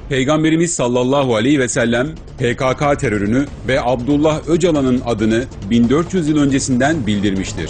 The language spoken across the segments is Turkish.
Peygamberimiz sallallahu aleyhi ve sellem PKK terörünü ve Abdullah Öcalan'ın adını 1400 yıl öncesinden bildirmiştir.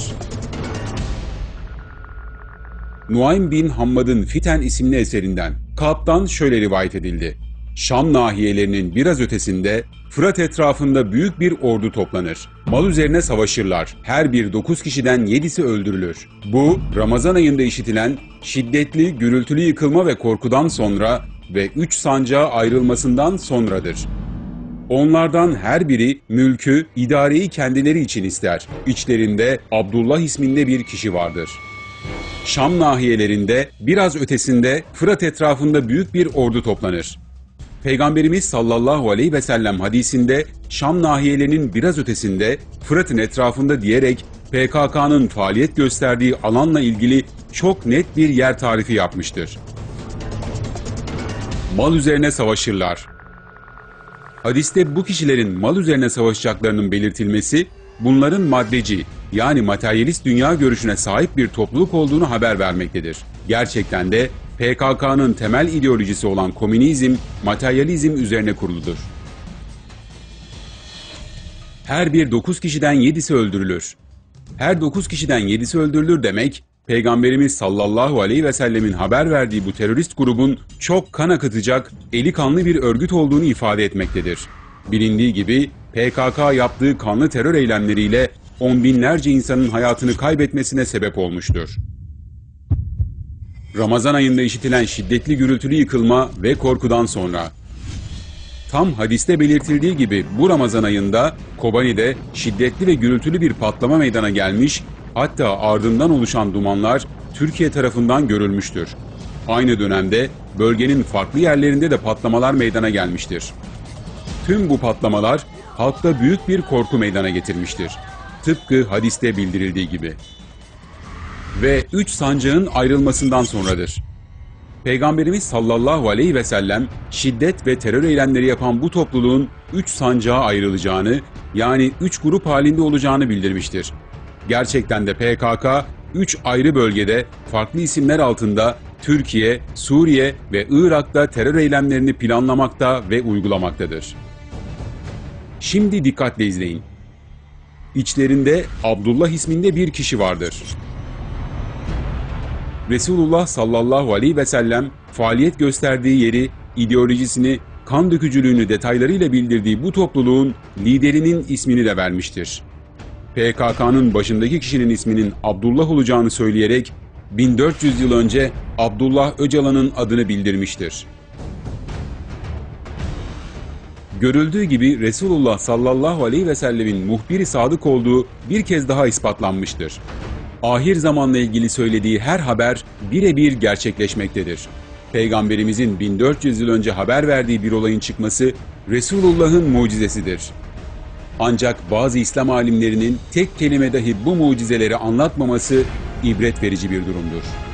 Nuaym bin Hammad'ın Fiten isimli eserinden Kâb'dan şöyle rivayet edildi. Şam nahiyelerinin biraz ötesinde Fırat etrafında büyük bir ordu toplanır. Mal üzerine savaşırlar. Her bir 9 kişiden 7'si öldürülür. Bu Ramazan ayında işitilen şiddetli, gürültülü yıkılma ve korkudan sonra ve 3 sancağa ayrılmasından sonradır. Onlardan her biri mülkü, idareyi kendileri için ister. İçlerinde Abdullah isminde bir kişi vardır. Şam nahiyelerinde biraz ötesinde Fırat etrafında büyük bir ordu toplanır. Peygamberimiz sallallahu aleyhi ve sellem hadisinde Şam nahiyelerinin biraz ötesinde Fırat'ın etrafında diyerek PKK'nın faaliyet gösterdiği alanla ilgili çok net bir yer tarifi yapmıştır. Mal üzerine savaşırlar. Hadiste bu kişilerin mal üzerine savaşacaklarının belirtilmesi, bunların maddeci yani materyalist dünya görüşüne sahip bir topluluk olduğunu haber vermektedir. Gerçekten de PKK'nın temel ideolojisi olan komünizm, materyalizm üzerine kuruludur. Her bir 9 kişiden 7'si öldürülür. Her 9 kişiden 7'si öldürülür demek, Peygamberimiz sallallahu aleyhi ve sellemin haber verdiği bu terörist grubun çok kan akıtacak, eli kanlı bir örgüt olduğunu ifade etmektedir. Bilindiği gibi PKK yaptığı kanlı terör eylemleriyle on binlerce insanın hayatını kaybetmesine sebep olmuştur. Ramazan ayında işitilen şiddetli gürültülü yıkılma ve korkudan sonra. Tam hadiste belirtildiği gibi bu Ramazan ayında Kobani'de şiddetli ve gürültülü bir patlama meydana gelmiş, hatta ardından oluşan dumanlar Türkiye tarafından görülmüştür. Aynı dönemde bölgenin farklı yerlerinde de patlamalar meydana gelmiştir. Tüm bu patlamalar halkta büyük bir korku meydana getirmiştir. Tıpkı hadiste bildirildiği gibi. Ve 3 sancağın ayrılmasından sonradır. Peygamberimiz sallallahu aleyhi ve sellem şiddet ve terör eylemleri yapan bu topluluğun 3 sancağa ayrılacağını, yani 3 grup halinde olacağını bildirmiştir. Gerçekten de PKK 3 ayrı bölgede farklı isimler altında Türkiye, Suriye ve Irak'ta terör eylemlerini planlamakta ve uygulamaktadır. Şimdi dikkatle izleyin. İçlerinde Abdullah isminde bir kişi vardır. Resulullah sallallahu aleyhi ve sellem faaliyet gösterdiği yeri, ideolojisini, kan dökücülüğünü detaylarıyla bildirdiği bu topluluğun liderinin ismini de vermiştir. PKK'nın başındaki kişinin isminin Abdullah olacağını söyleyerek 1400 yıl önce Abdullah Öcalan'ın adını bildirmiştir. Görüldüğü gibi Resulullah sallallahu aleyhi ve sellemin muhbir-i sadık olduğu bir kez daha ispatlanmıştır. Ahir zamanla ilgili söylediği her haber birebir gerçekleşmektedir. Peygamberimizin 1400 yıl önce haber verdiği bir olayın çıkması Resulullah'ın mucizesidir. Ancak bazı İslam alimlerinin tek kelime dahi bu mucizeleri anlatmaması ibret verici bir durumdur.